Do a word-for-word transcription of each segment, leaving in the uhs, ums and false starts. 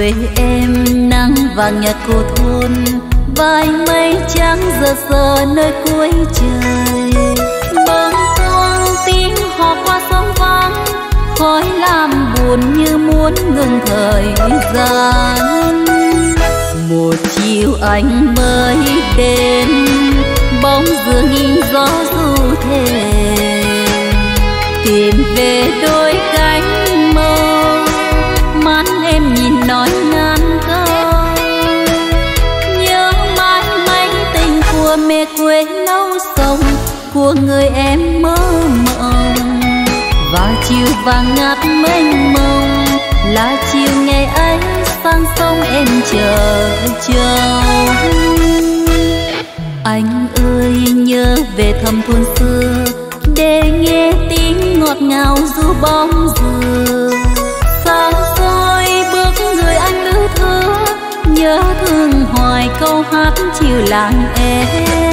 Quê em nắng vàng nhạt cô thôn, vài mây trắng giờ giờ nơi cuối trời. Bâng khuâng tiếng hò qua sông vắng, khói làm buồn như muốn ngừng thời gian. Một chiều anh mới đến, bóng dường in gió du thề, tìm về đôi cánh mơ, mắt em nhìn nói ngàn câu. Nhớ mãi mãi tình của mẹ quê nấu sông, của người em mơ mộng. Và chiều vàng ngát mênh mông là chiều ngày ấy sang sông em chờ chờ. Anh ơi nhớ về thăm thôn xưa, để nghe tiếng ngọt ngào du bóng dừa. Xa xôi bước người anh lữ thưa, nhớ thương hoài câu hát chiều làng em.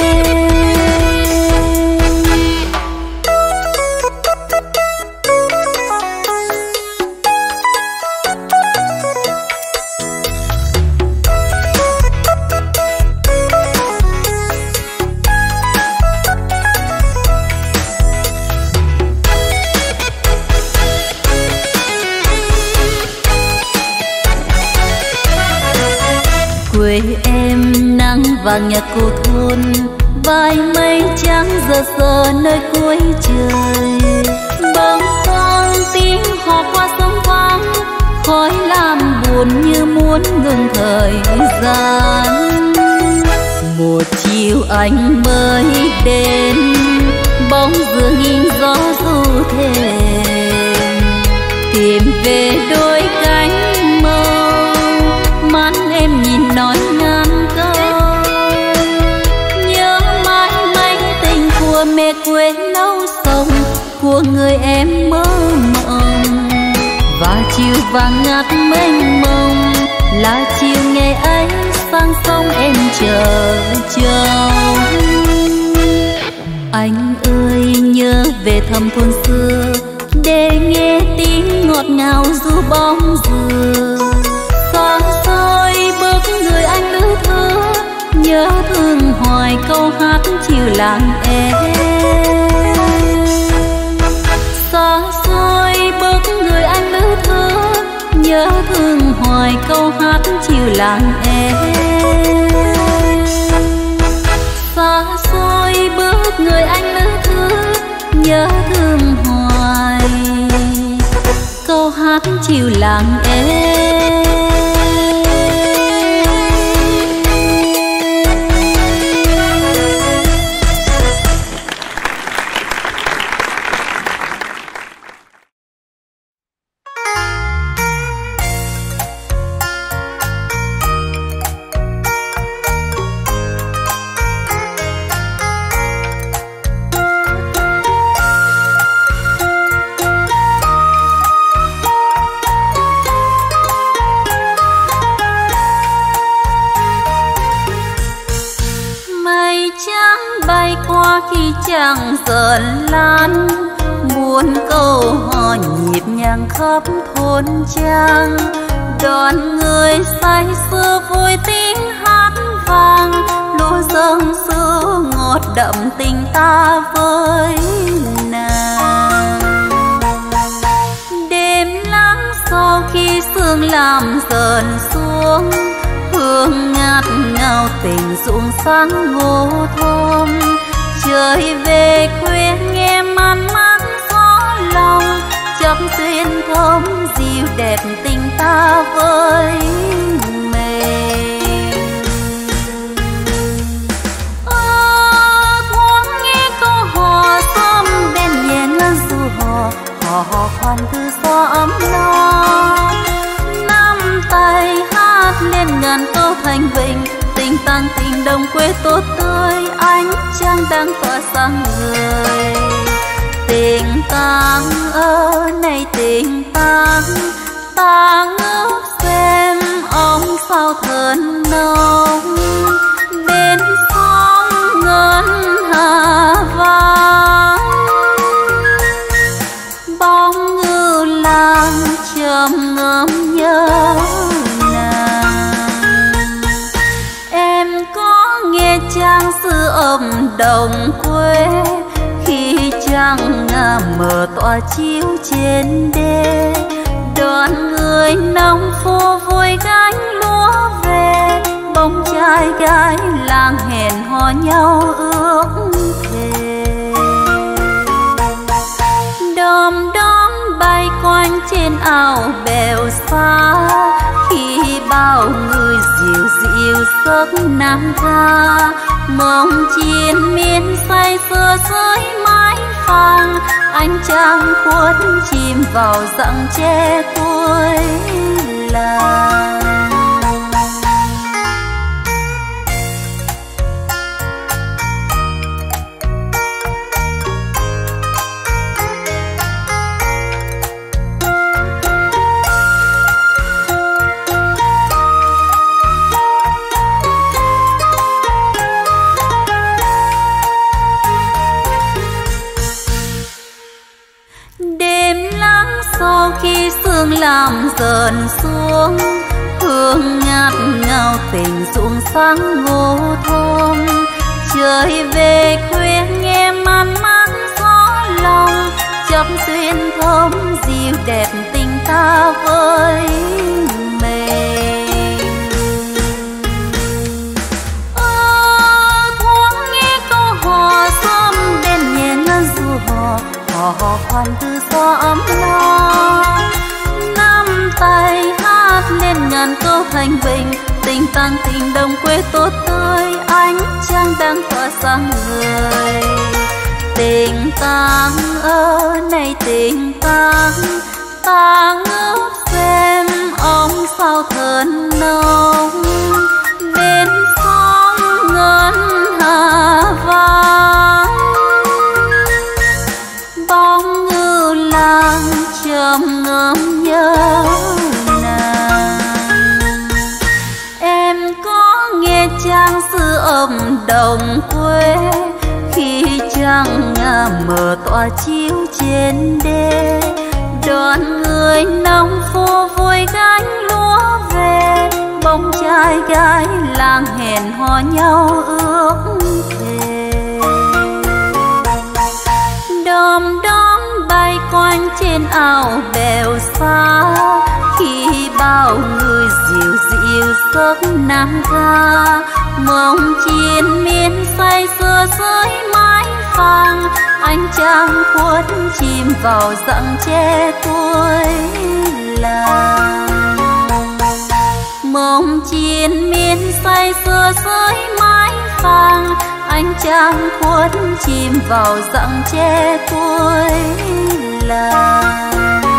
Quê em nắng vàng nhạt cô thôn, vài mây trắng giờ giờ nơi cuối trời. Bâng khuâng tiếng hò qua sông vắng, khói làm buồn như muốn ngừng thời gian. Một chiều anh mới đến, bóng dường in gió du thề, tìm về đôi cánh mơ, mắt em nhìn nói ngàn câu. Nhớ mãi mãi tình của mẹ quê nấu sông, của người em mơ mộng. Và chiều vàng ngát mênh mông là chiều ngày ấy sang sông em chờ chờ. Anh ơi nhớ về thăm thôn xưa, để nghe tiếng ngọt ngào du bóng dừa. Xa xôi bước người anh lữ thưa, nhớ thương hoài câu hát chiều làng em. Xa xôi bước người anh lữ thưa, nhớ thương hoài câu hát chiều làng em. Xa xôi bước người anh lữ thưa, nhớ thương hoài câu hát chiều làng em. Chẳng dần lan muôn câu hò nhịp nhàng khắp thôn trang, đoàn người say sưa vui tiếng hát vang, lúa dâng sữa ngọt đậm tình ta với nàng. Đêm lắng sau khi sương làm dần xuống, hương ngát ngào tình ruộng sáng ngô thơm. Trời về khuya nghe man mát gió lòng, chấp duyên thơm dịu đẹp tình ta với mình. Ơ thoáng nghe câu hò sớm bên nhẹ ngân du hò, hò hò khoan thư gió ấm no. Nắm tay hát lên ngàn câu thành vịnh, tình tăng tình đồng quê tốt tươi, ánh trăng đang tỏa sáng người. Tình tăng ơ này tình tăng, ta ngước xem ông sao thần nông. Bên sông ngân hà vang, bóng ngư lang trầm ngâm nhớ nàng. ôm đồng quê khi trăng mờ tỏa chiếu trên đê, đoàn người nông phu vui gánh lúa về, bông trai gái làng hẹn hò nhau ước thề. Đom đóm bay quanh trên ao bèo xa, khi bao người dịu dịu giấc nam ca, mong chiến miên say sưa dưới mái vàng, ánh trăng khuất chìm vào rặng tre cuối làng. Sau khi sương làm dần xuống, hương ngát ngào tình ruộng sáng ngô thơm, trời về khuya nghe man mát gió lòng, chấp duyên thơm dịu đẹp tình ta với mình. Ơ thoáng nghe câu hò sớm đêm nhẹ ngân du hò, hò hò khoan từ gió ấm lo, nắm tay hát lên ngàn câu thanh bình, tình tang tình đồng quê tốt tươi, ánh trăng đang tỏa sáng người. Tình tang ơ này tình tang, ta ngước xem ông sao thần nông, bên sông ngân hà vàng, bóng ngư làng trầm ngâm nhớ nàng. Em có nghe trang sư âm đồng quê khi trăng mờ tỏa chiếu trên đê, đoàn người nông phu vui gánh lúa về, bông trai gái làng hẹn hò nhau ước thề. Đom đóm bay quanh trên ao bèo xa, khi bao người dịu dịu giấc nam ca, mong chiến miên say sưa dưới mái vàng, ánh trăng khuất chìm vào rặng tre cuối làng. Mong chiến miên say sưa dưới mái vàng, ánh trăng khuất chìm vào rặng tre cuối làng.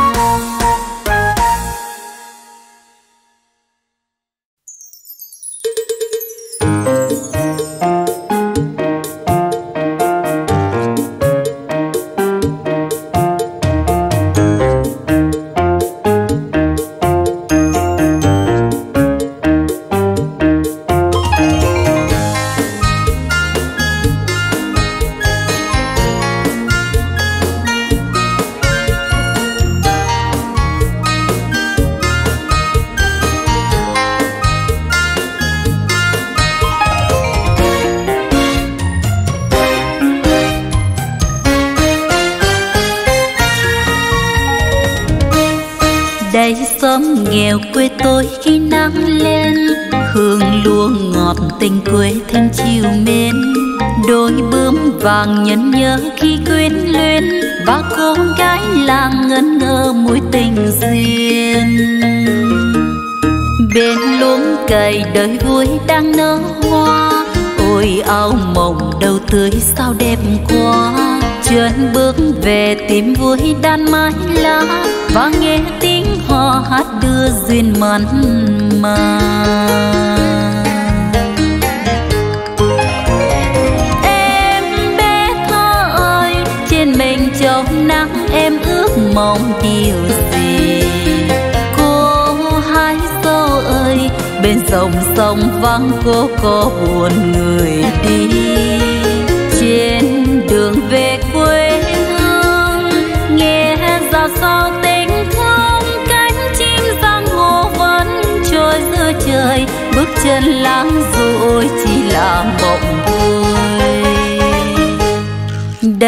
Đây xóm nghèo quê tôi khi nắng lên, hương lúa ngọt tình quê thêm chiều mến, đôi bướm vàng nhân nhớ khi quyến luyến, và cô gái làng ngẩn ngơ mối tình duyên. Bên luống cày đời vui đang nở hoa, ôi áo mộng đầu tươi sao đẹp quá, chân bước về tìm vui đan mái lá, và nghe tiếng hò hát đưa duyên mặn mà. Em bé thơ ơi, trên mình châu nắng em ước mong điều gì? Cô hai dâu ơi, bên dòng sông vắng cô có buồn người đi. Trên đường về quê hương, nghe ra sao tình thương, cánh chim giang hồ vẫn trôi giữa trời, bước chân lãng rồi chỉ là mộng vui.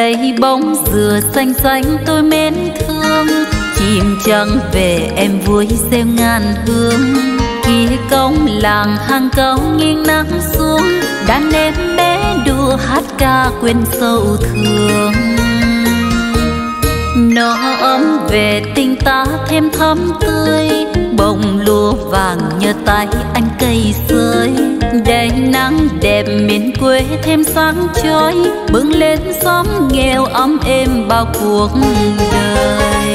Đây bóng dừa xanh xanh tôi mến thương, chim trắng về em vui reo ngàn hương. Kia cổng làng hàng câu nghiêng nắng xuống, đàn em bé đùa hát ca quên sầu thương. Nó ấm về tình ta thêm thắm tươi, bông lúa vàng nhờ tay anh cây sới. Để nắng đẹp miền quê thêm sáng chói, bừng lên xóm nghèo ấm êm bao cuộc đời.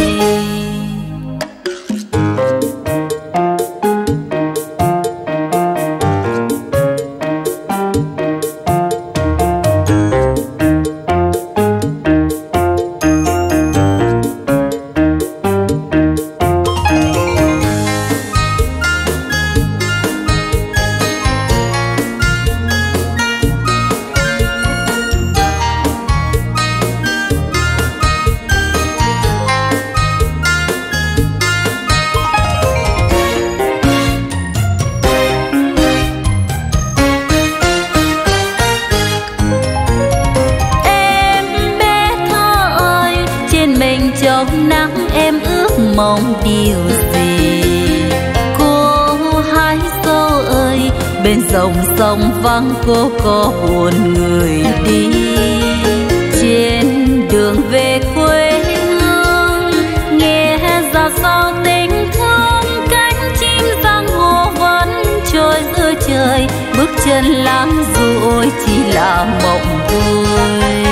Mong điều gì cô hái dâu ơi, bên dòng sông vắng cô có buồn người đi. Trên đường về quê hương nghe ra sao tình thương, cánh chim giang hồ vẫn trôi giữa trời. Bước chân lãng du ôi chỉ là mộng vui.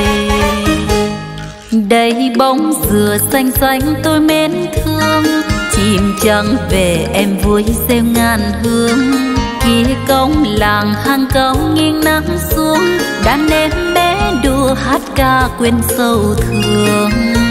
Đây bóng dừa xanh xanh tôi mến thương, chim trắng về em vui reo ngàn hương. Kia cổng làng hàng câu nghiêng nắng xuống, đàn em bé đùa hát ca quên sầu thương.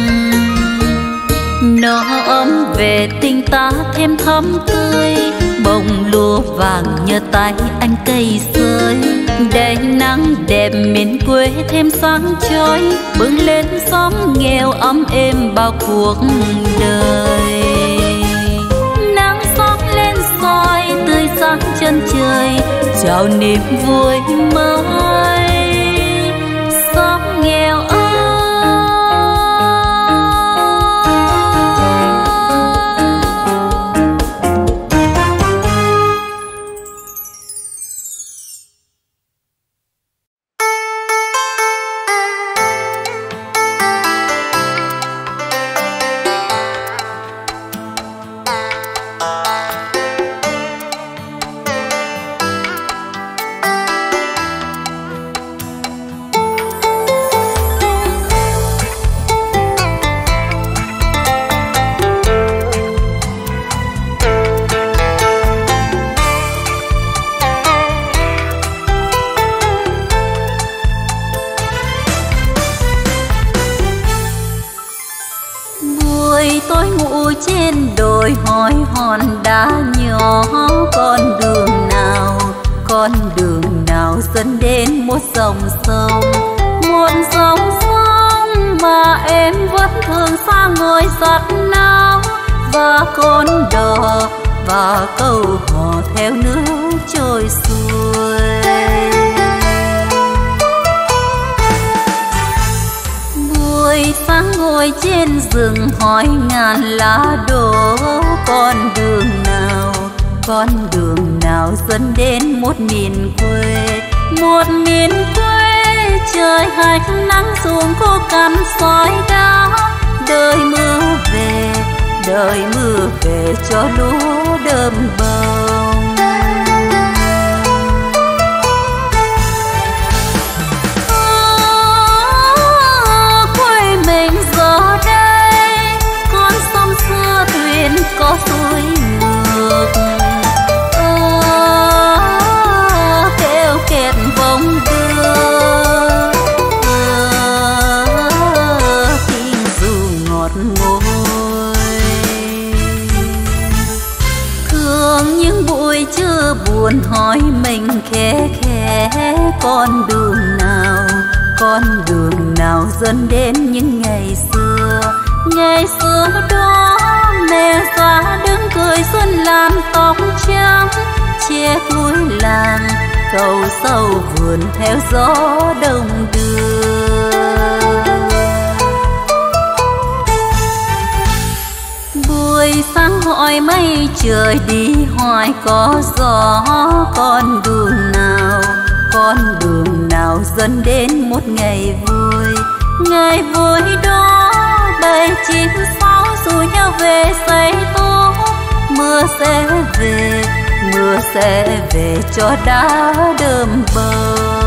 Nó ấm về tình ta thêm thắm tươi, bông lúa vàng nhờ tay anh cây sới. Để nắng đẹp miền quê thêm sáng chói, bừng lên xóm nghèo ấm êm bao cuộc đời. Nắng xót lên soi tươi sáng chân trời, chào niềm vui mới xóm nghèo ơi. Hỏi hòn đá nhỏ, con đường nào, con đường nào dẫn đến một dòng sông. Một dòng sông mà em vẫn thường xa ngồi giặt náo, và con đò và câu hò theo nước trôi xuôi. Buổi sáng ngồi trên rừng hỏi ngàn lá đổ, con đường nào, con đường nào dẫn đến một miền quê. Một miền quê trời hanh nắng xuống khô cằn sỏi đá. Đời mưa về, đời mưa về cho lúa đơm bông. Có suối ngược à, kêu kẹt vòng đưa à, tiếng dù ngọt ngôi. Thường những buổi trưa buồn hỏi mình khẽ khẽ, con đường nào, con đường nào dẫn đến những ngày xưa. Ngày xưa đó mẹ già đứng cười xuân làm tóc trắng, che cuối làng cầu sâu vườn theo gió đông đưa. sáng hỏi mây trời đi hoài có gió, con đường nào con đường nào dẫn đến một ngày vui. Ngày vui đó bầy chim sáo rủ nhau về xây tổ. Mưa sẽ về, mưa sẽ về cho đá đơm bầu.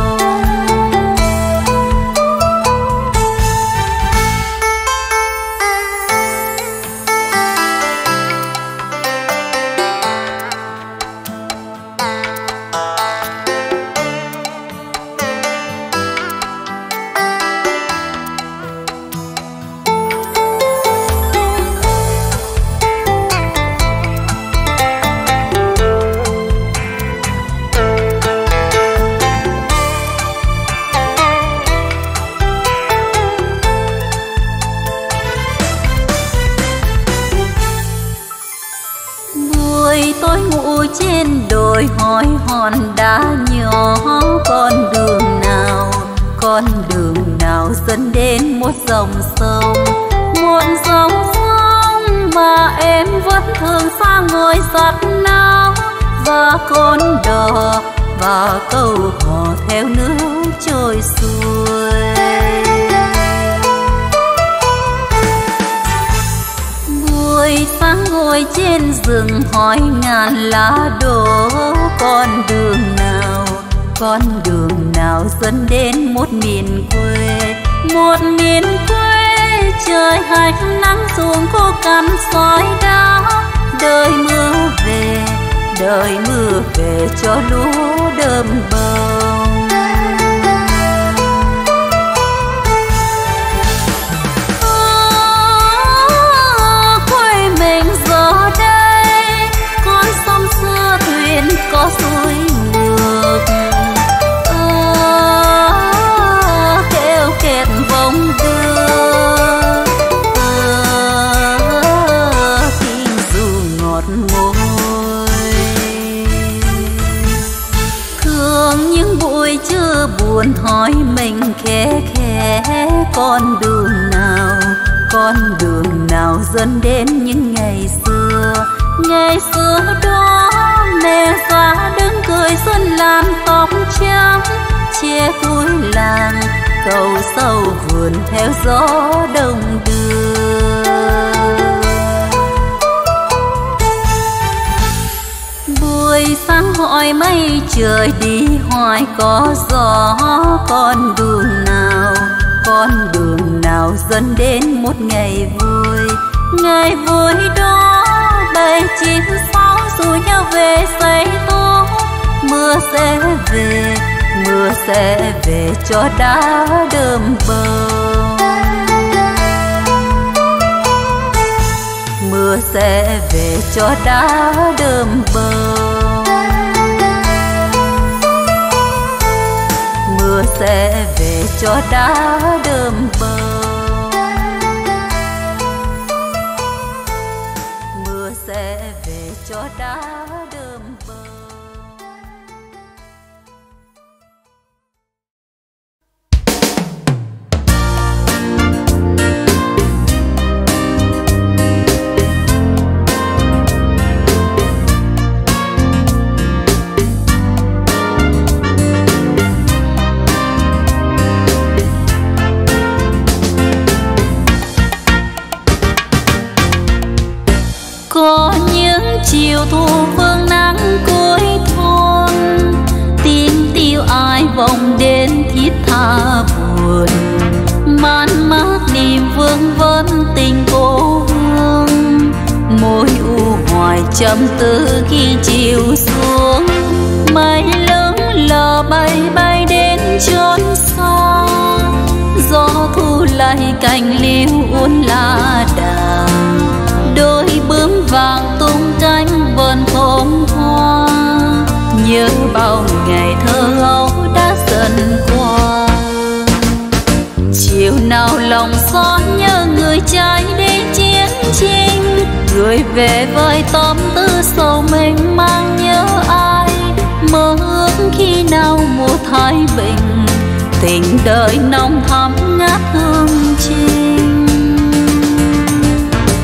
Tôi ngủ trên đồi hỏi hòn đá nhỏ, con đường nào con đường nào dẫn đến một dòng sông. Một dòng sông mà em vẫn thường sang ngồi giặt náo, và con đò và câu hò theo nước trôi xuôi. Buổi sáng ngồi trên rừng hỏi ngàn lá đổ, con đường nào con đường nào dẫn đến một miền quê. Một miền quê trời hanh nắng xuống khô cằn sỏi đá. Đời mưa về, đời mưa về cho lúa đơm bông. Có suối ngược à, kêu kẹt vòng đưa à, tiếng dù ngọt môi. Thường những buổi trưa buồn hỏi mình khẽ khẽ, con đường nào con đường nào dẫn đến những ngày xưa. Ngày xưa đó mẹ già đứng cười xuân lan tóc trắng, che cuối làng cầu sâu vườn theo gió đông đưa. Buổi sáng hỏi mây trời đi hoài có gió, con đường nào con đường nào dẫn đến một ngày vui. Ngày vui đó bầy chim sáo rủ nhau về xây tổ. Mưa sẽ về, mưa sẽ về cho đá đơm bông. Mưa sẽ về cho đá đơm bông. Mưa sẽ về cho đá đơm bông. Mưa sẽ về cho đá đơm bông. Có những chiều thu phương nắng cuối thôn, tiếng tiêu ai vọng đến thiết tha buồn. Man mát niềm vương vấn tình cố hương, môi u hoài trầm tư khi chiều xuống. Mây lớn lờ bay bay đến chốn xa, gió thu lay cành liễu uốn lá đàng. Đôi bướm vàng tung cánh vườn thơm hoa, nhớ bao ngày thơ ấu đã dần qua. Chiều nào lòng xót nhớ người trai đi chiến tranh, gửi về với tâm tư sầu mênh mang nhớ ai. Mơ ước khi nào mùa thái bình, tình đời nồng thắm ngát hương trinh.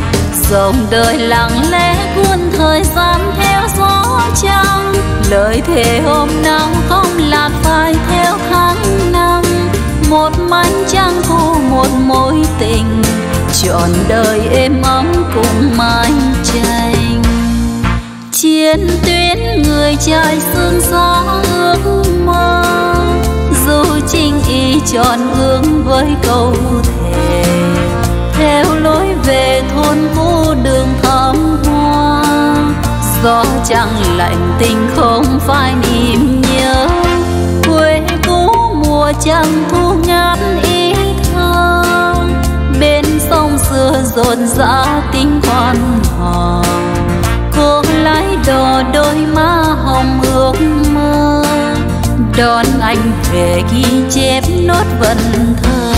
dòng đời lặng lẽ cuốn thời gian theo gió trăng, lời thề hôm nào không lạc phai theo tháng năm. Một mảnh trăng thu một mối tình, trọn đời êm ấm cùng mái tranh. Chiến tuyến người trai sương gió ước mơ, dù chinh y tròn hướng với câu thề. Theo lối về thôn cũ đường thắm hoa, gió trăng lạnh tình không phai niềm nhớ. Quê cũ mùa trăng thu ngát ý thơ, bên sông xưa rộn rã tiếng quan hò. Cô lái đò đôi má hồng ước mơ, đón anh về ghi chép nốt vần thơ.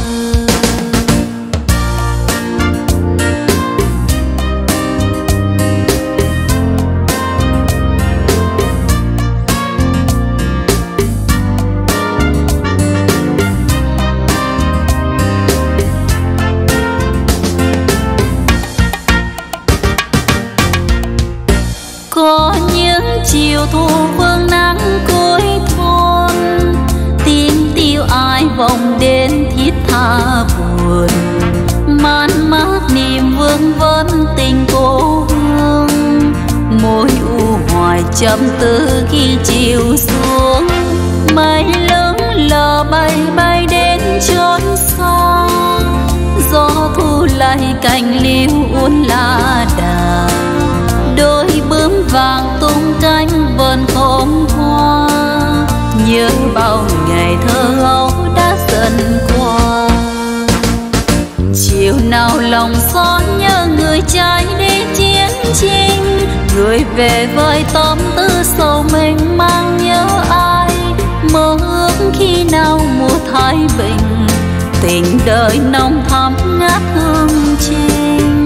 Có những chiều thu phương nắng cuối thôn, tiếng tiêu ai vọng đến thiết tha buồn. Man mát niềm vương vấn tình cố hương, môi u hoài chậm tư khi chiều xuống. Mây lớn lờ bay bay đến chốn xa, gió thu lay cành liễu uốn lá đà. Đôi bướm vàng tung cánh vườn khóm hoa, nhớ bao ngày thơ ấu đã dần qua. Chiều nào lòng xót nhớ người trai đi chiến chinh, người về với tâm tư sầu mình mang nhớ ai. Mơ ước khi nào mùa thái bình, tình đời nồng thắm ngát hương trinh.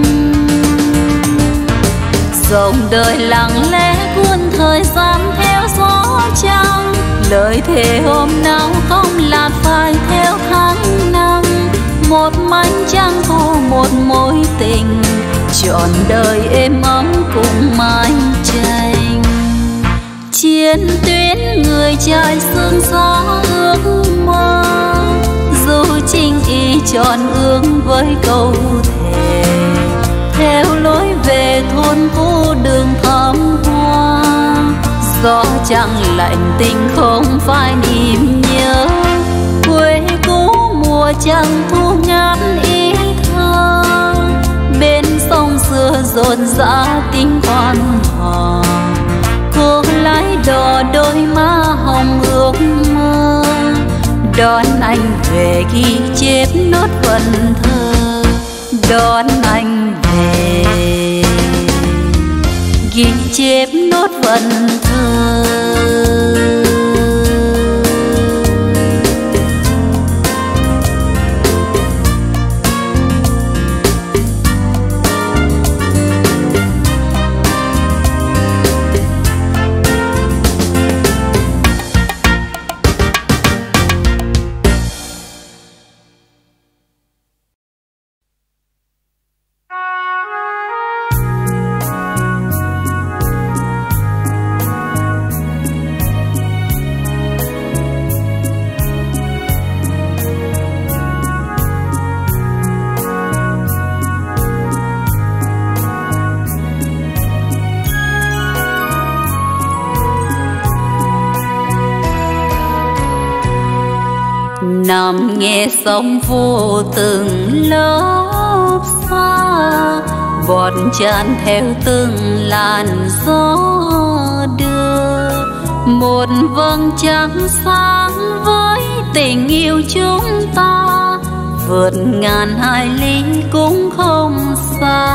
Dòng đời lặng lẽ cuốn thời gian theo gió trăng, lời thề hôm nào không lạc phai theo tháng năm. Một mảnh trăng thu một mối tình, trọn đời êm ấm cùng mái tranh. Chiến tuyến người trai sương gió ước mơ, dù chinh y tròn ương với câu thề. Theo lối về thôn cũ đường thắm hoa, gió trăng lạnh tình không phai niềm nhớ. Quê cũ mùa trăng thu ngát ý thơ, bên sông xưa rộn rã tiếng quan hò. Cô lái đò đôi má hồng ước mơ, đón anh về ghi chép nốt vần thơ. Đón anh về ghi chép nốt vần thơ. Nằm nghe sóng vô từng lớp xa, bọt tràn theo từng làn gió đưa. Một vầng trăng sáng với tình yêu chúng ta, vượt ngàn hải lý cũng không xa.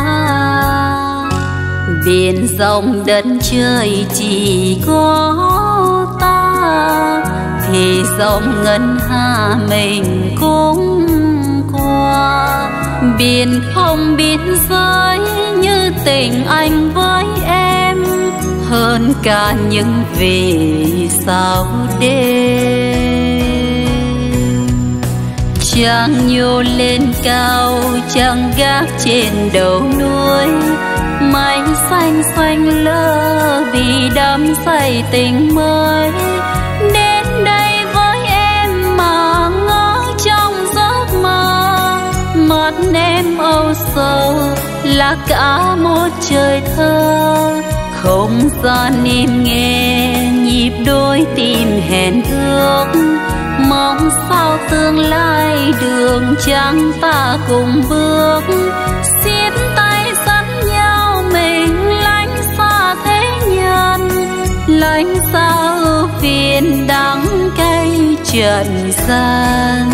Biển rộng đất trời chỉ có ta, thì dòng ngân hà mình cũng qua. Biển không biên giới như tình anh với em, hơn cả những vì sao đêm. Trăng nhô lên cao, trăng gác trên đầu núi, mây xanh xanh lơ vì đắm say tình mới. Đến đây với em mà ngỡ trong giấc mơ, mắt em âu sầu là cả một trời thơ. Không gian im nghe nhịp đôi tim hẹn ước, mong sao tương lai đường trắng ta cùng bước. Xiết tay dẫn nhau mình lánh xa thế nhân, lánh xa ưu phiền đắng cay trần gian.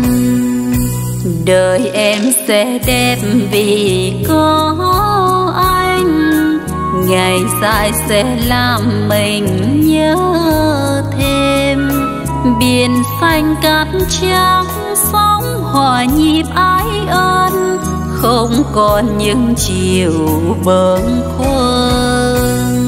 Đời em sẽ đẹp vì có anh, ngày dài sẽ làm mình nhớ thêm. Biển xanh cát trắng sóng hòa nhịp ái ân, không còn những chiều bâng khuâng.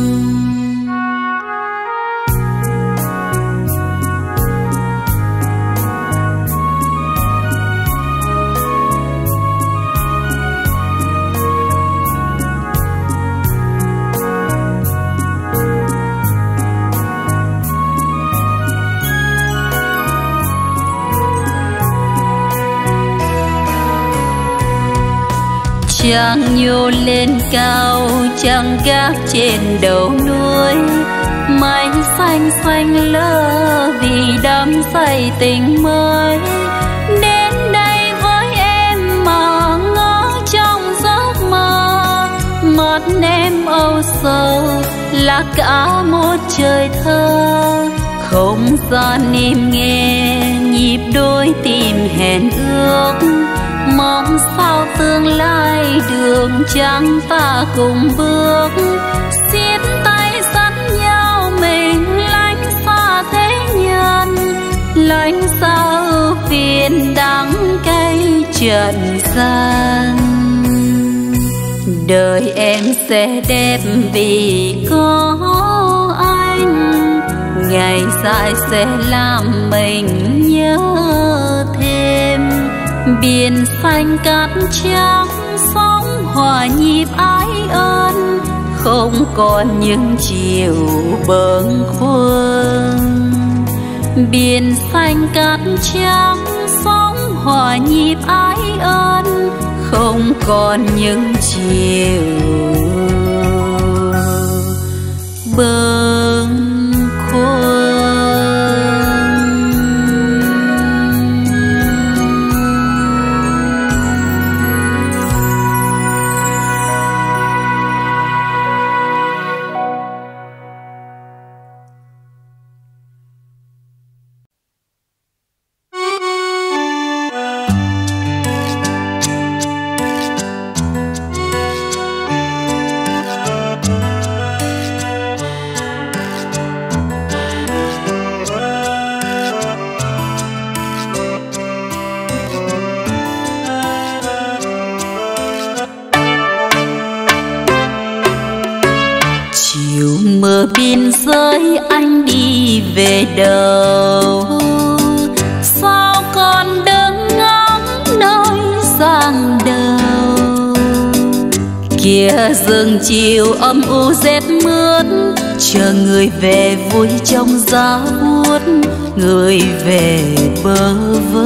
Trăng nhô lên cao, trăng gác trên đầu núi, mây xanh xanh lơ vì đắm say tình mới. Đến đây với em mà ngỡ trong giấc mơ, mắt em âu sầu là cả một trời thơ. Không gian im nghe nhịp đôi tim hẹn ước, mong sao tương lai đường trắng ta cùng bước. Xiết tay dẫn nhau mình lánh xa thế nhân, lánh xa ưu phiền đắng cay trần gian. Đời em sẽ đẹp vì có anh, ngày dài sẽ làm mình nhớ thêm. Biển xanh cát trắng sóng hòa nhịp ái ân, không còn những chiều bâng khuâng. Biển xanh cát trắng sóng hòa nhịp ái ân, không còn những chiều bâng khuâng. Biên giới anh đi về đâu, sao còn đứng ngóng nơi giang đầu. Kia rừng chiều âm u rét mướt, chờ người về vui trong giá buốt, người về bơ vơ.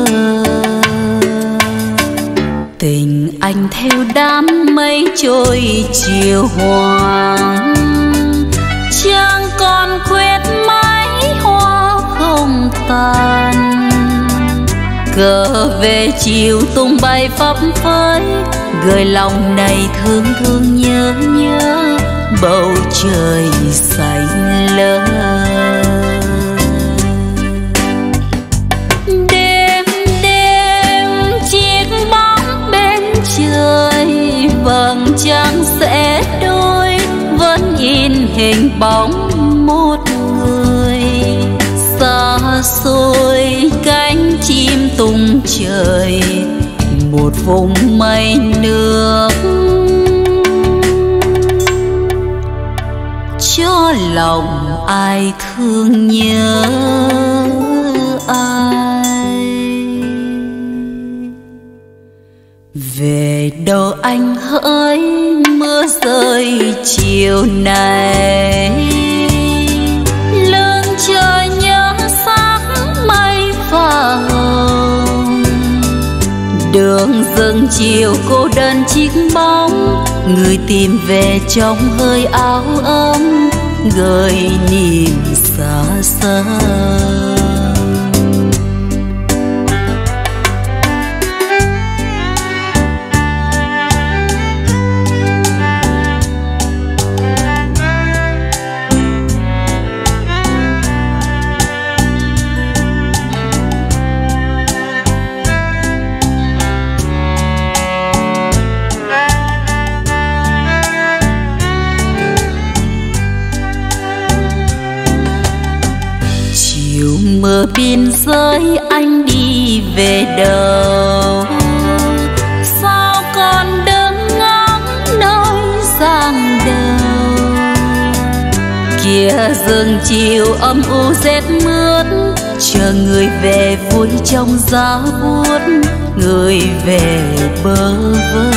Tình anh theo đám mây trôi chiều hoàng, chẳng còn khuyết mái hoa không tàn. Cờ về chiều tung bay phấp phới, gợi lòng này thương thương nhớ nhớ bầu trời xanh lơ. Đêm đêm chiếc bóng bên trời, vầng trăng sẽ đôi vẫn in hình bóng một người. Xa xôi cánh chim tung trời, một vùng mây nước cho lòng ai thương nhớ ai. về đâu anh hỡi mưa rơi chiều này, lưng trời nhớ sắc mây pha hồng, đường dâng chiều cô đơn chiếc bóng, người tìm về trong hơi áo ấm gợi niềm xa xăm. Mưa biên giới anh đi về đâu, sao còn đứng ngắm nơi giang đầu, kia rừng chiều âm u rét mướt, chờ người về vui trong giá buốt, người về bơ vơ.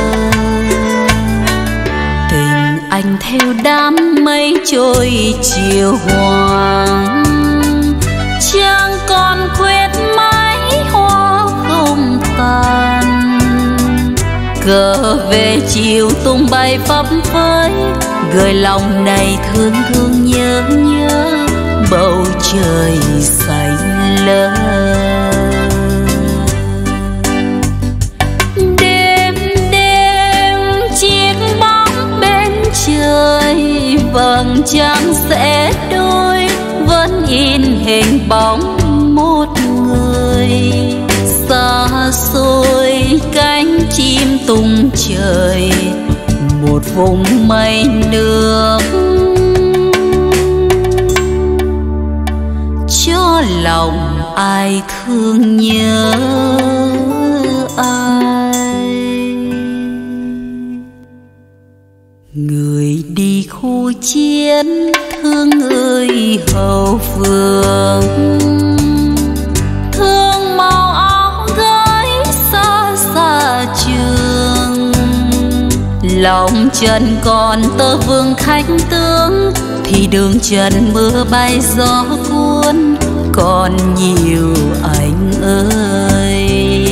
Tình anh theo đám mây trôi chiều hoàng, chẳng còn khuyết mái hoa không tàn, cờ về chiều tung bay phấp phới, gợi lòng này thương thương nhớ nhớ bầu trời xanh lơ. Đêm đêm chiếc bóng bên trời vầng trăng sẽ đôi, vẫn in hình bóng một người xa xôi, cánh chim tung trời một vùng mây nước, cho lòng ai thương nhớ ai. Người đi khu chiến thương người hậu phương, thương màu áo gái xa xa trường, lòng trần còn tơ vương khách tướng, thì đường trần mưa bay gió cuốn còn nhiều anh ơi.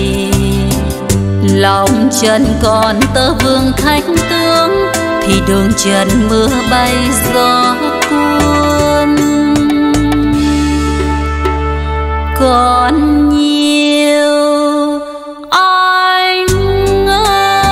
Lòng trần còn tơ vương khách tướng, thì đường trần mưa bay gió cuốn còn nhiều anh ơi.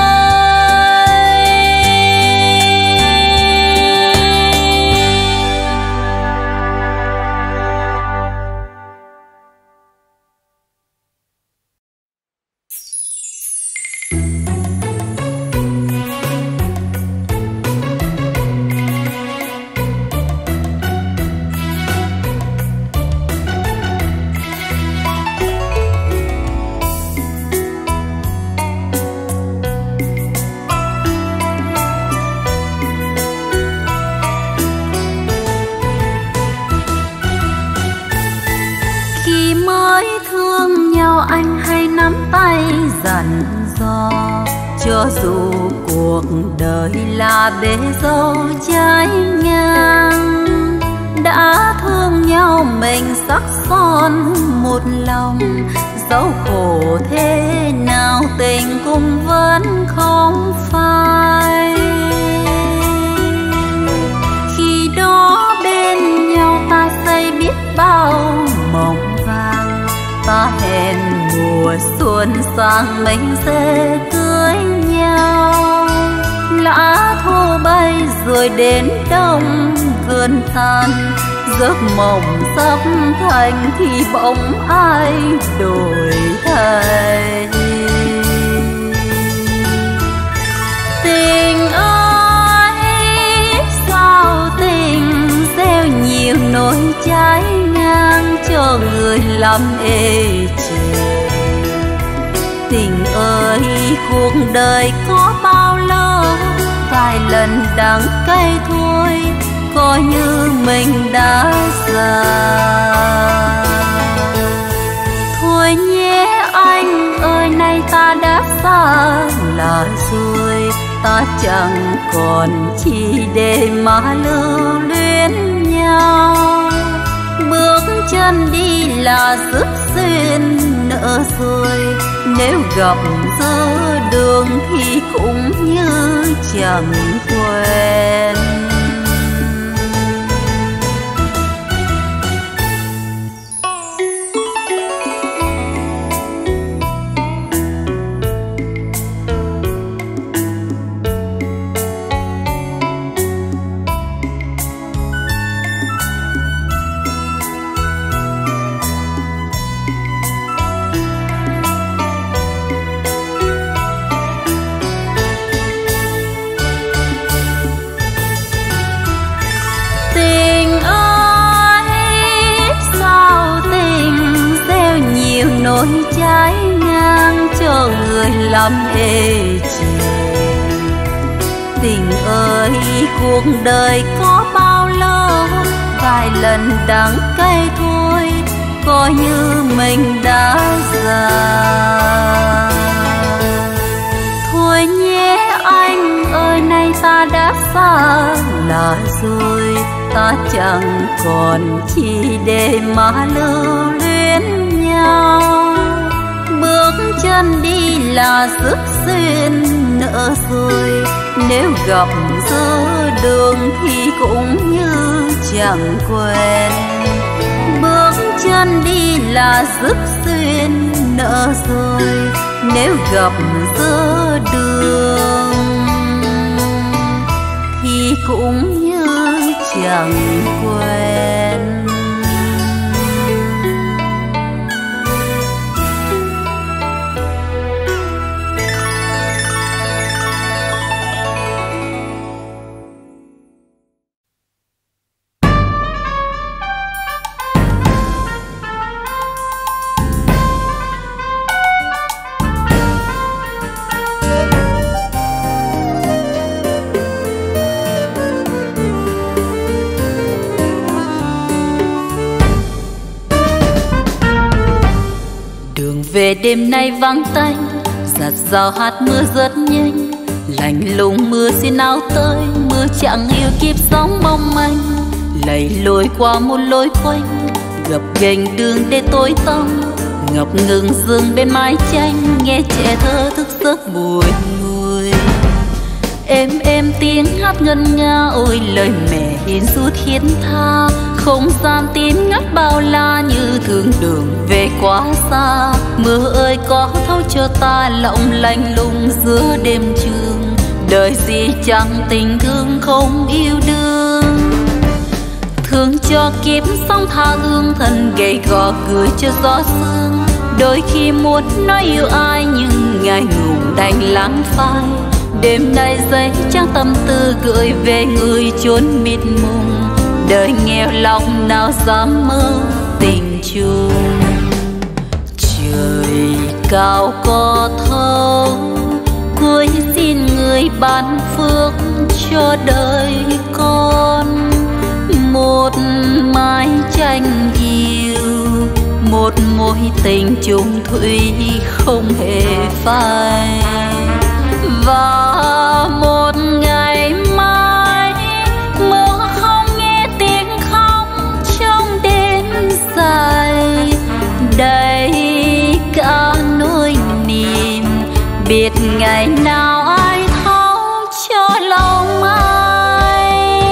Anh hay nắm tay dặn dò, cho dù cuộc đời là bể dâu trái ngang, đã thương nhau mình sắc son một lòng, dẫu khổ thế nào tình cũng vẫn không phai. Khi đó bên nhau ta xây biết bao mộng vàng, ta hẹn mùa xuân sang mình sẽ cưới nhau. Lã thu bay rồi đến đông gần tàn, giấc mộng sắp thành thì bỗng ai đổi thay. Tình ơi sao tình gieo nhiều nỗi trái ngang, cho người lắm ê chề. Tình ơi cuộc đời có bao lâu, vài lần đắng cay thôi, coi như mình đã già. Thôi nhé anh ơi nay ta đã xa là chẳng còn chi để mà lưu luyến nhau. Bước chân đi là dứt duyên nợ rồi, nếu gặp giữa đường thì cũng như chẳng quen. Nỗi trái ngang cho người làm ê chề. Tình ơi cuộc đời có bao lâu, vài lần đắng cay thôi, coi như mình đã già. Thôi nhé anh ơi, nay ta đã xa lạ rồi, ta chẳng còn chi để mà lưu luyến nhau. Bước chân đi là dứt duyên nợ rồi, nếu gặp giữa đường thì cũng như chẳng quen. Bước chân đi là dứt duyên nợ rồi, nếu gặp giữa đường thì cũng như chẳng quen. Về đêm nay vắng tanh, giặt rào hạt mưa rất nhanh, lạnh lùng mưa xin áo tới, mưa chẳng yêu kiếp sóng mong manh, lầy lội qua một lối quanh, gập ghềnh đường để tối tăm, ngập ngừng dừng bên mái tranh, nghe trẻ thơ thức giấc buồn ngùi. Êm êm tiếng hát ngân nga, ôi lời mẹ hiền ru thiết tha, không gian tím ngắt bao la như thương đường về quá xa. Mưa ơi có thấu cho ta lộng lạnh lùng giữa đêm trường, đời gì chẳng tình thương không yêu đương. Thương cho kiếp sống tha hương, thân gầy gò gửi cho gió sương. Đôi khi muốn nói yêu ai nhưng ngại ngùng đành lãng phai. Đêm nay giấy trắng tâm tư gửi về người chốn mịt mùng, đời nghèo lòng nào dám mơ tình chung. Trời cao có thấu, cuối xin người ban phước cho đời con. Một mái tranh yêu, một mối tình chung thủy không hề phai. Và một ngày mai mơ không nghe tiếng khóc trong đêm dài, đầy cả nỗi niềm biết ngày nào ai thấu cho lòng ai.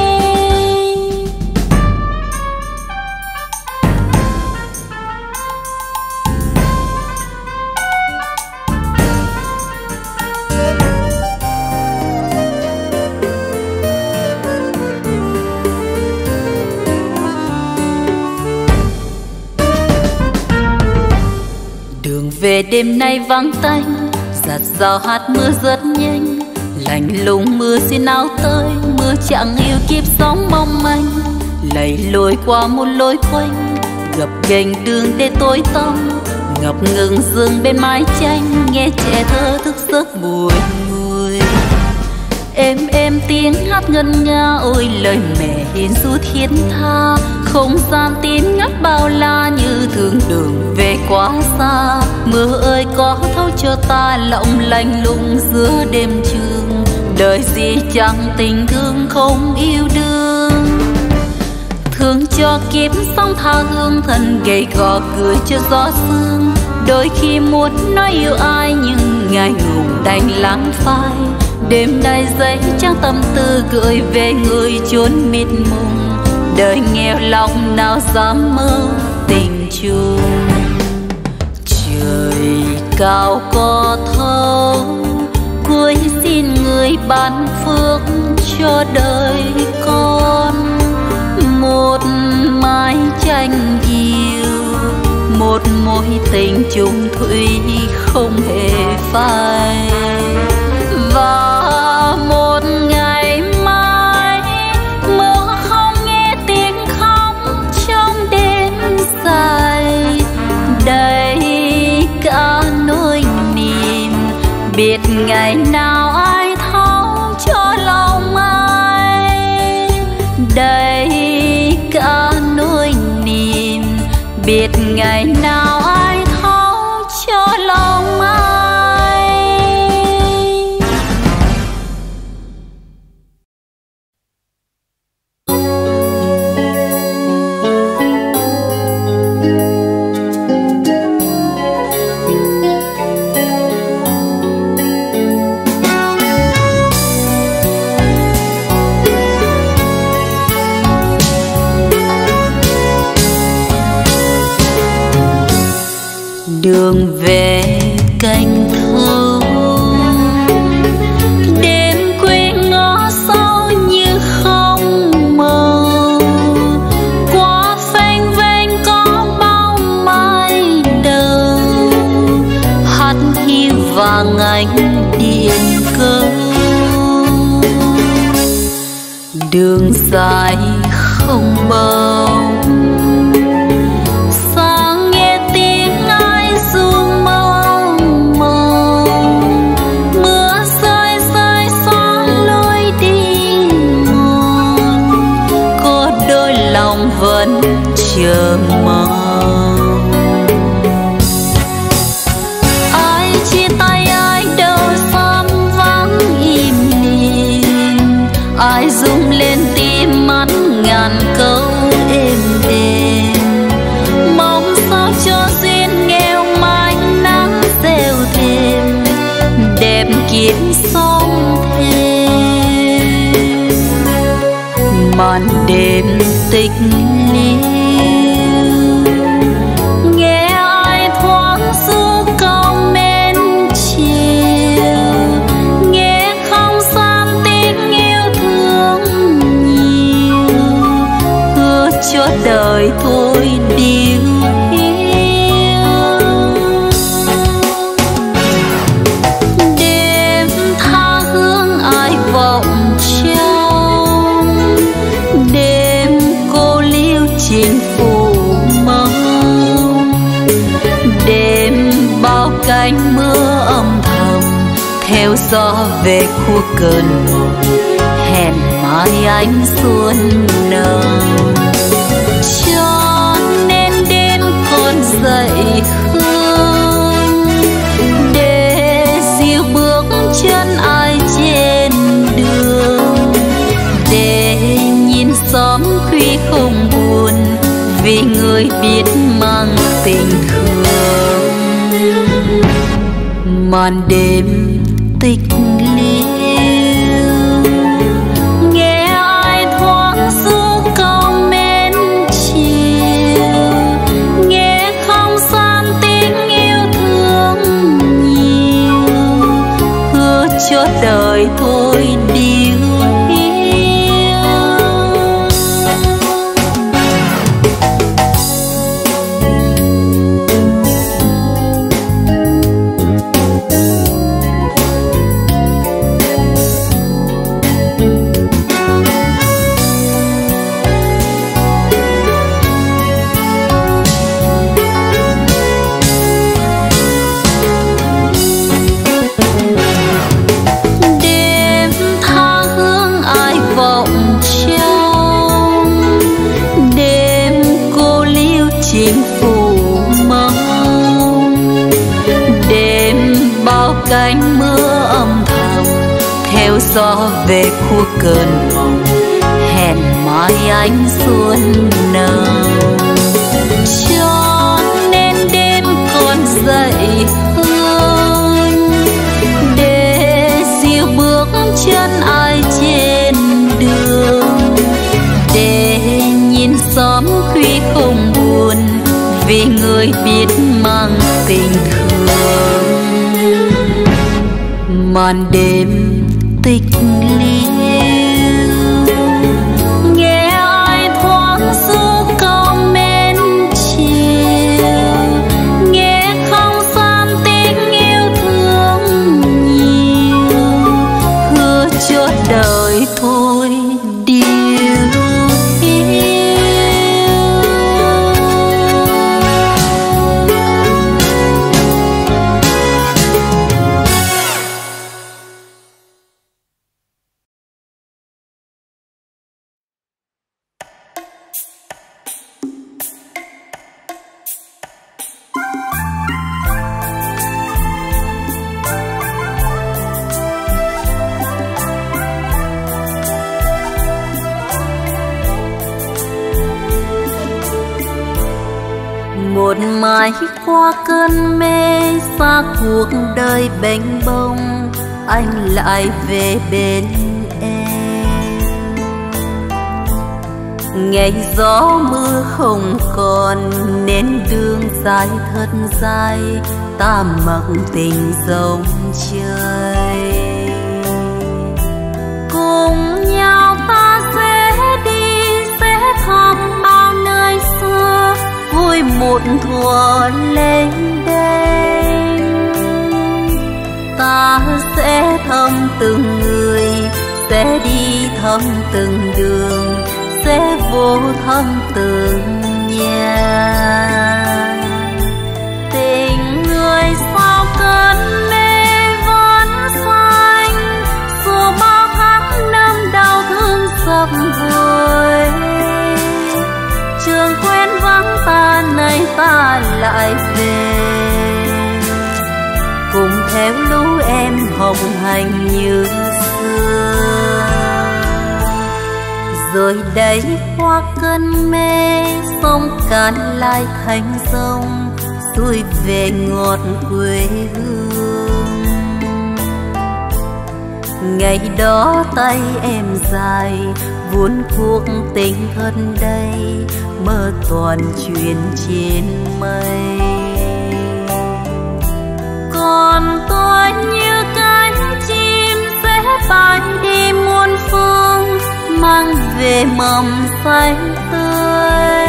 Về đêm nay vắng tanh, giặt rào hạt mưa rất nhanh, lạnh lùng mưa xin áo tới, mưa chẳng yêu kiếp sóng mong manh, lầy lội qua một lối quanh, gập ghềnh đường để tối tăm, ngập ngừng dừng bên mái tranh, nghe trẻ thơ thức giấc buồn ngùi. Êm êm tiếng hát ngân nga, ôi lời mẹ hiền ru thiết tha, không gian tím ngắt bao la như thương đường về quá xa. Mưa ơi có thấu cho ta lộng lạnh lùng giữa đêm trường, đời gì chẳng tình thương không yêu đương. Thương cho kiếp sống tha hương, thân gầy gò cười cho gió sương. Đôi khi muốn nói yêu ai nhưng ngại ngùng đành lắng phai. Đêm đầy giấy trắng tâm tư gửi về người chốn mịt mùng. Đời nghèo lòng nào dám mơ tình chung. Trời cao có thấu, cuối xin người ban phước cho đời con. Một mái tranh yêu, một mối tình chung thủy không hề phai. Và một ngày mai mơ không nghe tiếng khóc trong đêm dài. Đây cả nỗi niềm biết ngày nào ai thấu cho lòng ai. Đây cả nỗi niềm biết ngày nào ai thấu cho lòng ai. Đường về cành thâu, đêm quê ngõ sâu như không màu. Qua phanh vênh có bao mái đầu, hát hiu vàng ánh điện câu. Đường dài không bầu, vẫn chờ mong. Ai chia tay ai đâu xăm vắng im lìm. Ai rung lên tim mắt ngàn câu êm đềm. Mong sao cho duyên nghèo mãi nắng rêu thêm, đẹp kiếp sống thêm. Màn đêm tịch liêu, nghe ai thoáng ru câu men chiều. Nghe không gian tiếng yêu thương nhiều, hứa cho đời thôi điều hiu. Đêm tha hương ai vọng trong, đêm cô liêu trên phủ mông. Đêm bao cánh mưa âm thầm theo gió về khu cơn mộng. Hẹn mai ánh xuân nồng, cho nên đêm con dậy hương. Để dìu bước chân ai trên đường, để nhìn xóm khuya không buồn, vì người biết mang tình thương. Màn đêm tịch liêu, nghe ai thoáng ru câu men chiều. Nghe không gian tiếng yêu thương nhiều, hứa cho đời thôi điều hiu. theo gió về khu cơn mộng, hẹn mai anh xuân nở. Cho nên đêm còn dậy hơn, để dìu bước chân ai trên đường, để nhìn xóm khuya không buồn, vì người biết mang tình thương. Màn đêm tịch liêu, nghe ai thoáng ru câu mến chiều, nghe không gian tiếng yêu thương nhiều, hứa chốt đời thôi điều yêu. Một mai qua cơn mê xa cuộc đời bênh bông, anh lại về bên em. Ngày gió mưa không còn nên đường dài thật dài, ta mặc tình dòng trời. Cùng nhau ta sẽ đi, sẽ thăm bao nơi xưa, vui một thuở lên đêm. Ta sẽ thăm từng người, sẽ đi thăm từng đường, sẽ vô thăm từng nhà. Tình người sao cơn mê vẫn xanh, dù bao tháng năm đau thương sập vơi. Trường quen vắng ta nay ta lại về, cùng theo lũ em học hành như xưa. Rồi đây qua cơn mê, sông cạn lại thành sông, xuôi về ngọt quê hương. Ngày đó tay em dài, vốn cuộc tình thân đây, mơ toàn chuyện trên mây. Còn tôi như cánh chim sẽ bay đi muôn phương, mang về mầm xanh tươi.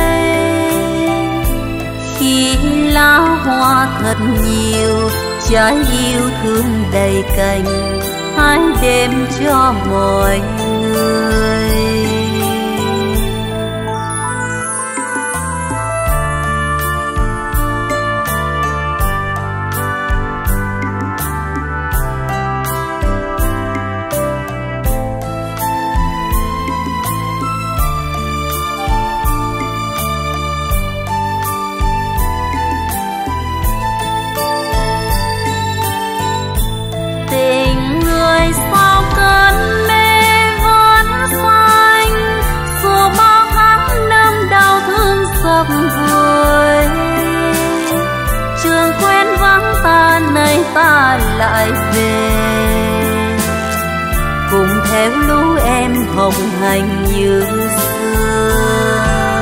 Khi lá hoa thật nhiều, trái yêu thương đầy cành, hãy đem cho mọi người. Trường quen vắng ta nay ta lại về, cùng theo lũ em hồng hành như xưa.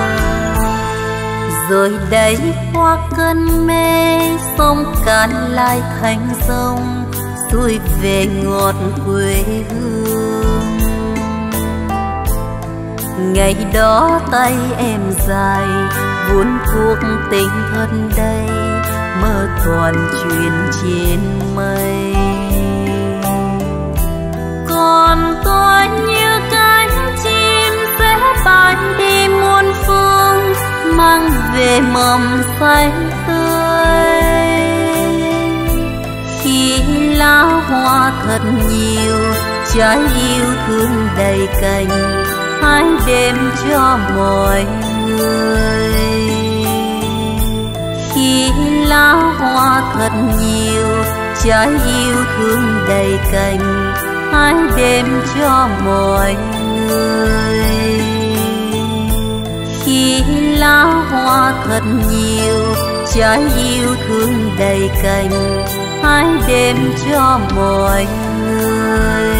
Rồi đây qua cơn mê, sông cạn lại thành sông, xuôi về ngọt quê hương. Ngày đó tay em dài, vốn cuộc tình thân đây, mơ toàn chuyện trên mây. Còn tôi như cánh chim sẽ bay đi muôn phương, mang về mầm xanh tươi. Khi lá hoa thật nhiều, trái yêu thương đầy cành, hãy đem cho mọi người. Khi lá hoa thật nhiều, trái yêu thương đầy cành, hai đêm cho mọi người. Khi lá hoa thật nhiều, trái yêu thương đầy cành, hai đêm cho mọi người.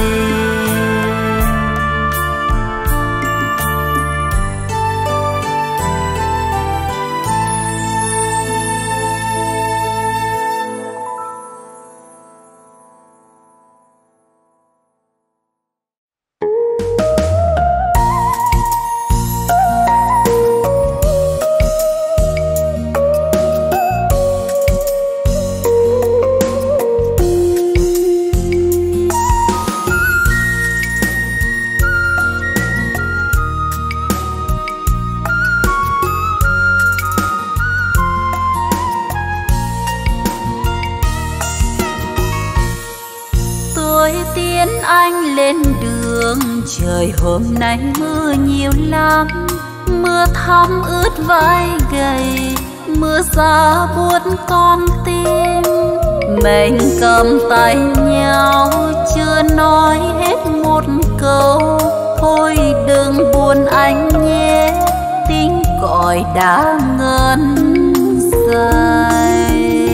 Trời hôm nay mưa nhiều lắm, mưa thấm ướt vai gầy, mưa xa buốt con tim. Mình cầm tay nhau chưa nói hết một câu, thôi đừng buồn anh nhé, tiếng còi đã ngân dài.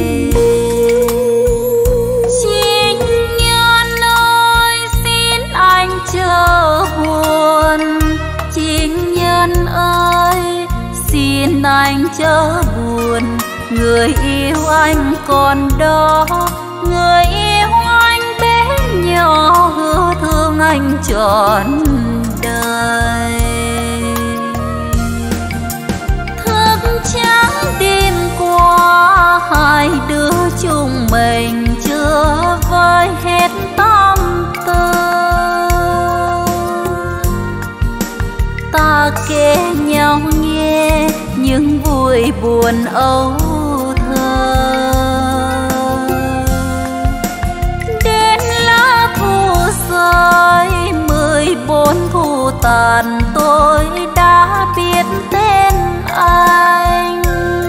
Chớ buồn chính nhân ơi, xin anh chớ buồn, người yêu anh còn đó, người yêu anh bé nhỏ hứa thương anh trọn đời. Thức trắng đêm qua hai đứa chúng mình chưa vơi hết tâm tư, ta kể nhau nghe những vui buồn âu thơ. Đến lá thu rơi mười bốn thu tàn, tôi đã biết tên anh.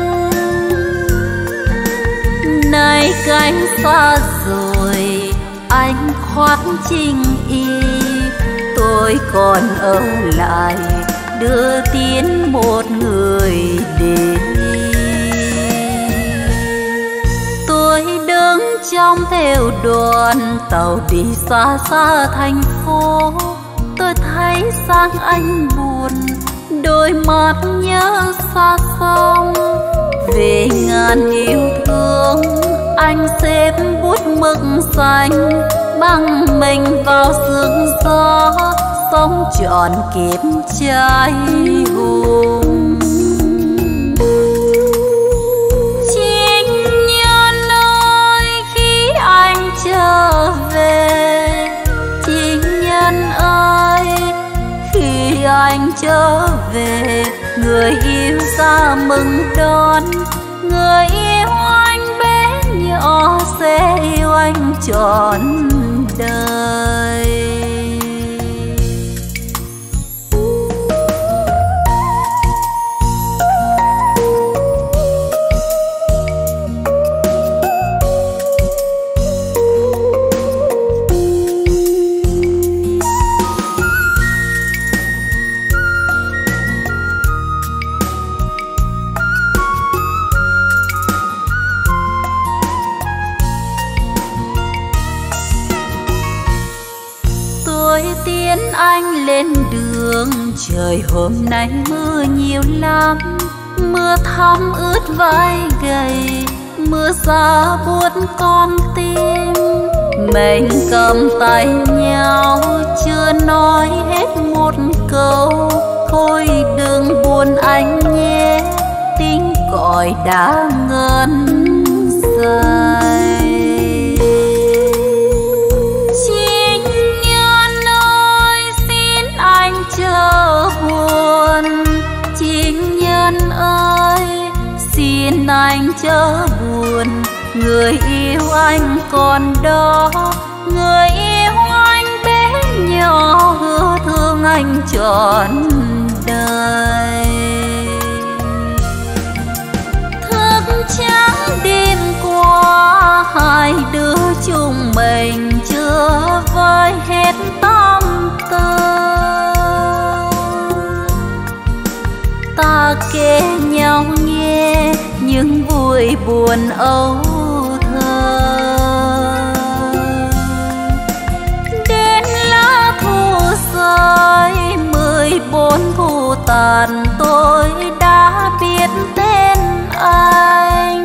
Nay cánh xa rồi anh khoác chinh y, tôi còn ở lại đưa tiến một người đi. Tôi đứng trong theo đoàn tàu đi xa xa thành phố, tôi thấy sang anh buồn, đôi mắt nhớ xa sông. Về ngàn yêu thương anh xếp bút mực xanh, băng mình vào sương gió, sống trọn kiếp trai hùng. Chính nhân ơi khi anh trở về, chính nhân ơi khi anh trở về, người yêu ra mừng đón, người yêu anh bé nhỏ sẽ yêu anh trọn đời. Anh lên đường, trời hôm nay mưa nhiều lắm, mưa thấm ướt vai gầy, mưa xa buốt con tim. Mình cầm tay nhau chưa nói hết một câu, thôi đừng buồn anh nhé, tiếng còi đã ngân dài. Chớ buồn chính nhân ơi, xin anh chớ buồn, người yêu anh còn đó, người yêu anh bé nhỏ hứa thương anh trọn đời. Thức trắng đêm qua hai đứa chúng mình chưa vơi rơi hết tâm tư. Ta kể nhau nghe những vui buồn âu thơ, đến lá thu rơi mười bốn thu tàn tôi đã biết tên anh.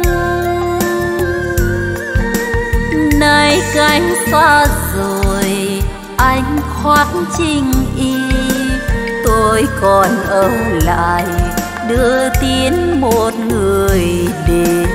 Nay cánh xa rồi anh khoác chinh y, tôi còn ở lại đưa tiến một người đến.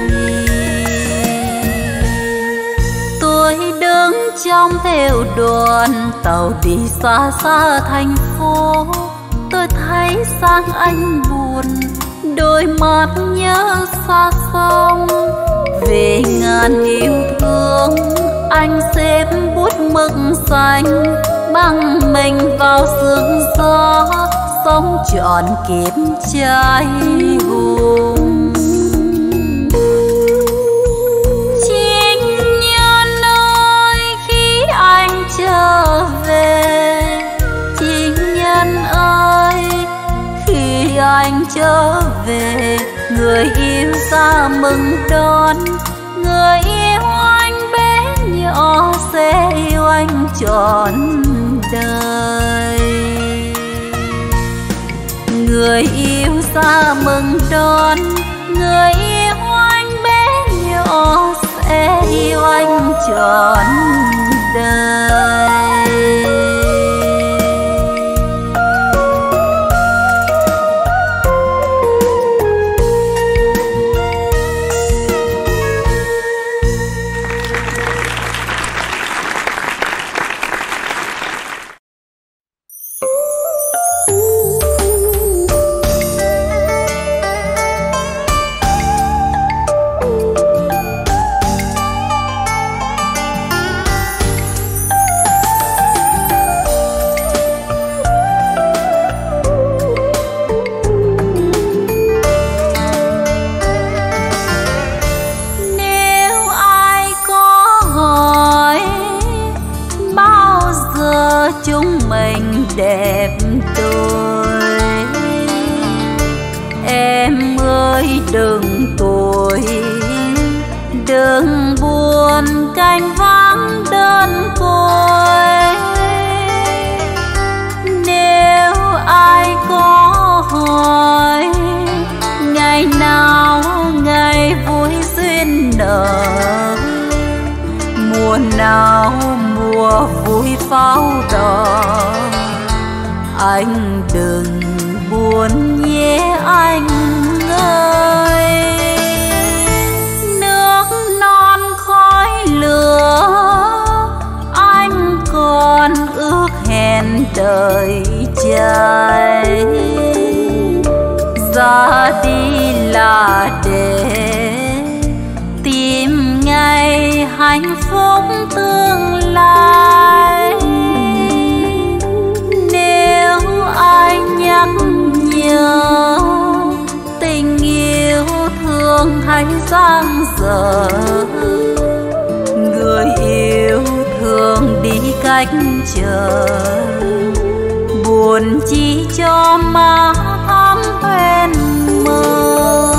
Tôi đứng trong theo đoàn tàu đi xa xa thành phố, tôi thấy sang anh buồn, đôi mắt nhớ xa sông. Về ngàn yêu thương anh xếp bút mực xanh, băng mình vào sương gió, sống trọn kiếp trai hùng. Chính nhân ơi khi anh trở về, chính nhân ơi khi anh trở về, người yêu ra mừng đón, người yêu anh bé nhỏ sẽ yêu anh trọn đời. Người yêu ra mừng đón, người yêu anh bé nhỏ sẽ yêu anh trọn đời. Đẹp tôi em ơi đừng tuổi, đừng buồn canh vắng đơn côi. Nếu ai có hỏi ngày nào ngày vui duyên nở, mùa nào mùa vui pháo đỏ, anh đừng buồn nhé anh ơi. Nước non khói lửa anh còn ước hẹn đời trai, ra đi là để tìm ngày hạnh phúc tương lai. Ai nhắc nhớ tình yêu thương hãy dang dở, người yêu thương đi cách chờ, buồn chỉ cho má thắm quen mơ.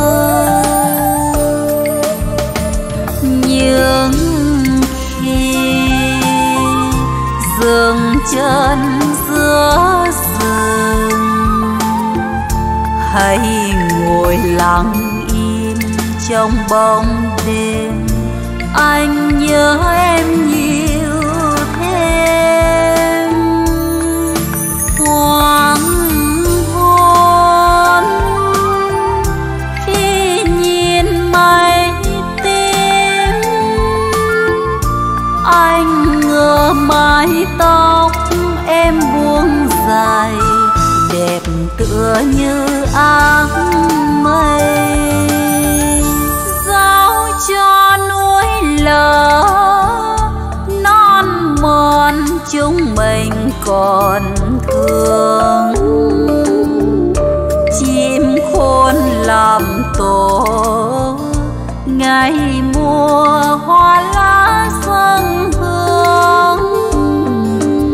Nhưng khi dừng chân giữa rừng, hãy ngồi lặng im trong bóng đêm, anh nhớ em nhiều thêm. Hoàng hôn khi nhìn mây tím, anh ngỡ mái tóc em buông dài, đẹp tựa như áng mây. Giao cho núi lở non mòn chúng mình còn thương, chim khôn làm tổ ngày mùa hoa lá xuân hương.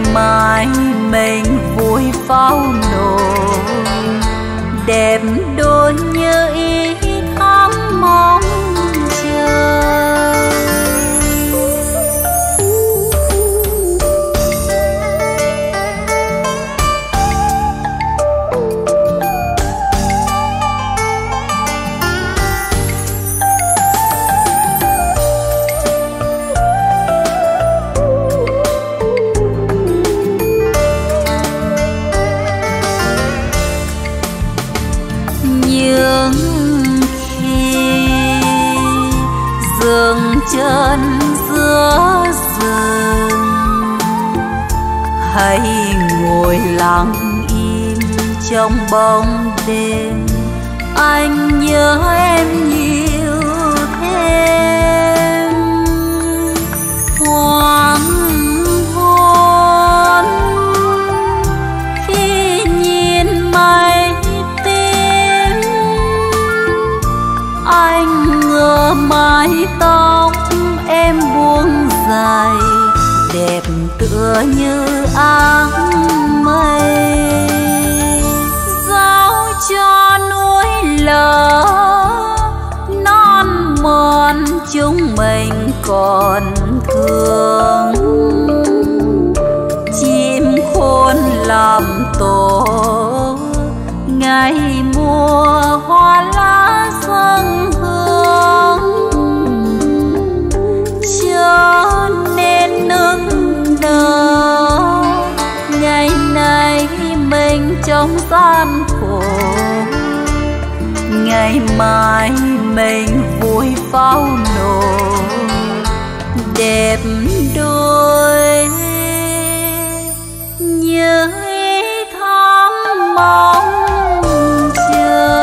mãi mình vui pháo nổ, đẹp đôi như ý thắm mong chờ. Chân giữa rừng hãy ngồi lặng im trong bóng đêm, anh nhớ em nhiều thêm. Hoàng hôn khi nhìn mây tím, anh ngỡ mái tóc em buông dài, đẹp tựa như áng mây. Giao cho núi lở non mòn, chúng mình còn thương. Chim khôn làm tổ ngày mùa hoa lá xuân hương, cho nên nước nở ngày nay mình trong gian khổ, ngày mai mình vui pháo nổ, đẹp đôi như thắm mong chờ.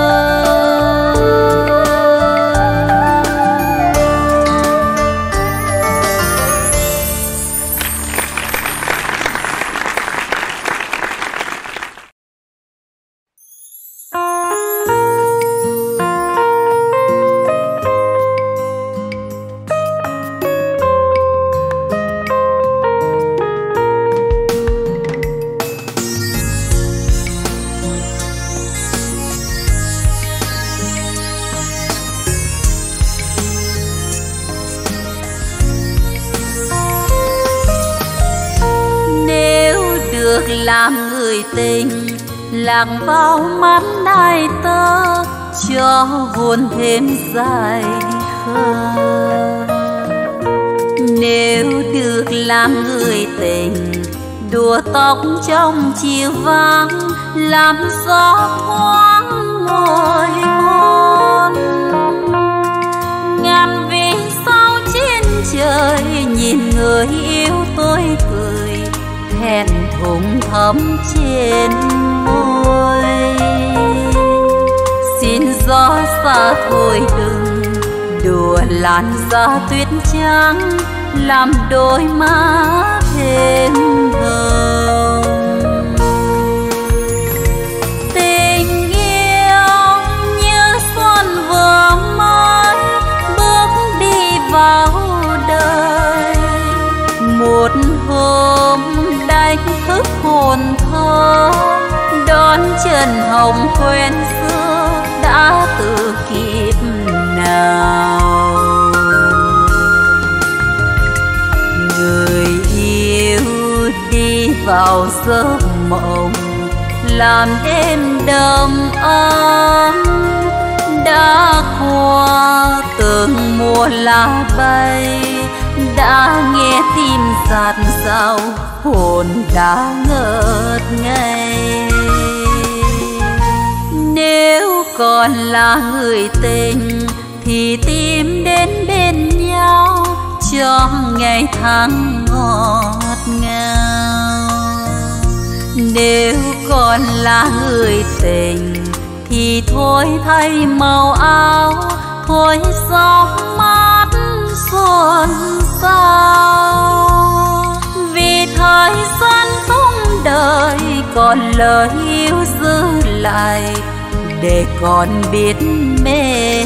Làm người tình lạc vào mắt ai tơ, cho hồn thêm dài khờ. Nếu được làm người tình đùa tóc trong chiều vắng, làm gió thoáng môi hôn. Ngàn vì sao trên trời nhìn người yêu tôi cười, hẹn thùng thắm trên môi. Xin gió xa thôi đừng đùa làn da tuyết trắng, làm đôi má thêm hồng. Tình yêu như xuân vừa mới bước đi vào đời, một hôm đánh thức hồn thơ, đón chân hồng quen xưa đã từ kiếp nào. Người yêu đi vào giấc mộng, làm đêm đầm ấm, đã qua từng mùa lá bay, đã nghe tim giạt dao, hồn đã ngợt ngây. Nếu còn là người tình thì tìm đến bên nhau, cho ngày tháng ngọt ngào. Nếu còn là người tình thì thôi thay màu áo, thôi gió mát xuân sao. Vì thời gian không đời còn lời yêu giữ lại, để còn biết mê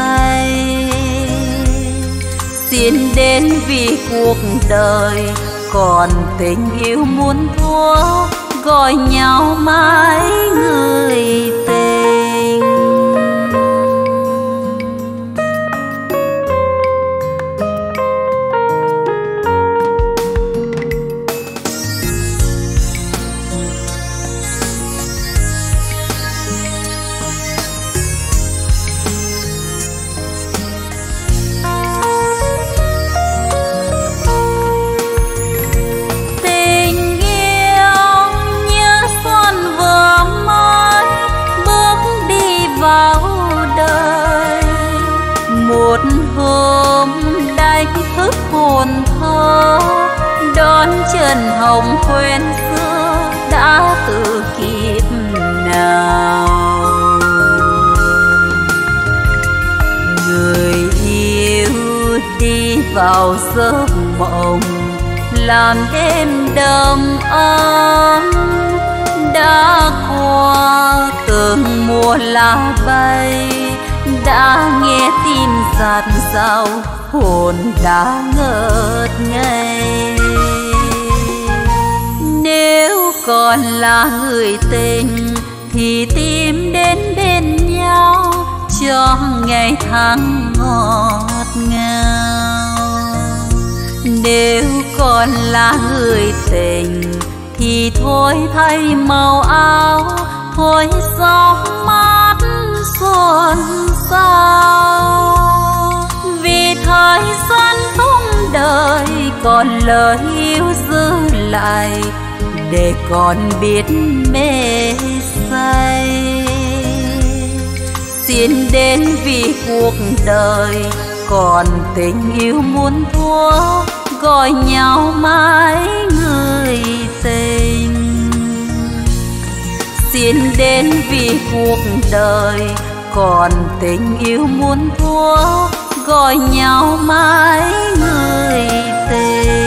say. Xin đến vì cuộc đời còn tình yêu muôn thuở gọi nhau mãi người tình. Một hôm đánh thức hồn thơ đón chân hồng quen xưa đã từ kiếp nào. Người yêu đi vào giấc mộng làm đêm đầm ấm, đã qua từng mùa lá bay, đã nghe tin giạt rào hồn đã ngợt ngây. Nếu còn là người tình thì tìm đến bên nhau cho ngày tháng ngọt ngào. Nếu còn là người tình thì thôi thay màu áo, thôi gió mát xuân sao. Vì thời gian không đời còn lời yêu giữ lại để còn biết mê say. Xin đến vì cuộc đời còn tình yêu muôn thuở gọi nhau mãi người tình. Xin đến vì cuộc đời còn tình yêu muôn thuở gọi nhau mãi người tình.